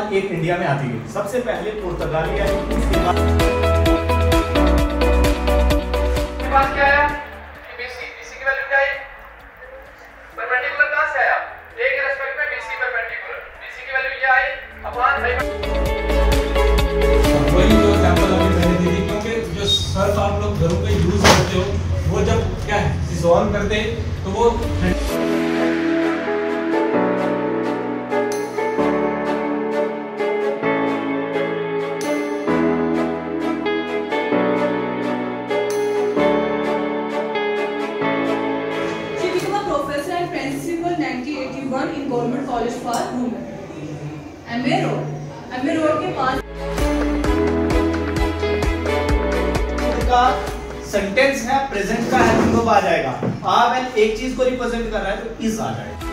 बाद एक इंडिया में आती है। सबसे पहले पुर्तगाली आई, उसके बाद क्या आया कि BC की वैल्यू क्या है? परपेंडिकुलर कहां से आया? A के रेस्पेक्ट में BC परपेंडिकुलर, BC की वैल्यू ये आई अपॉन वही जो एग्जांपल अभी मैंने दी थी, क्योंकि जो सर्फ आप लोग घरों पे यूज करते हो वो जब क्या है डिसॉल्व करते हैं तो वो Professor and principal 1981 in Government College for Women, MA Road के पास। का सेंटेंस है प्रेजेंट का है, तो आ जाएगा। आप एक चीज को रिप्रेजेंट कर रहा है तो इज आ जाएगा।